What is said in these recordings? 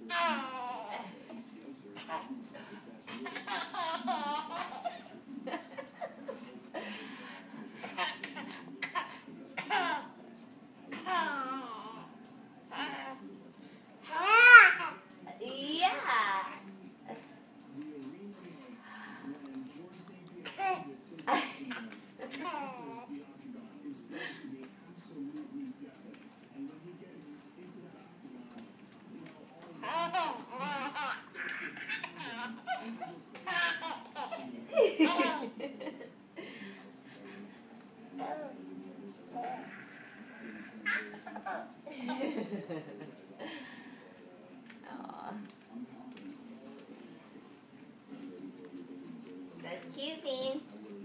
Aw. That's cute, Bean.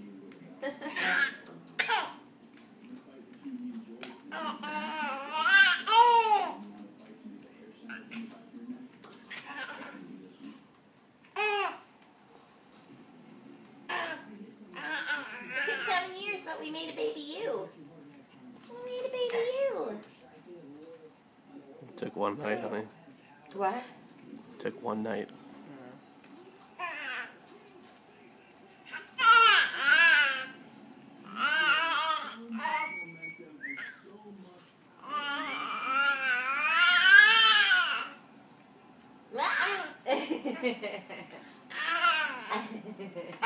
It took 7 years, but we made a baby you. We made a baby you. It took one night, honey. What? It took one night. Ah!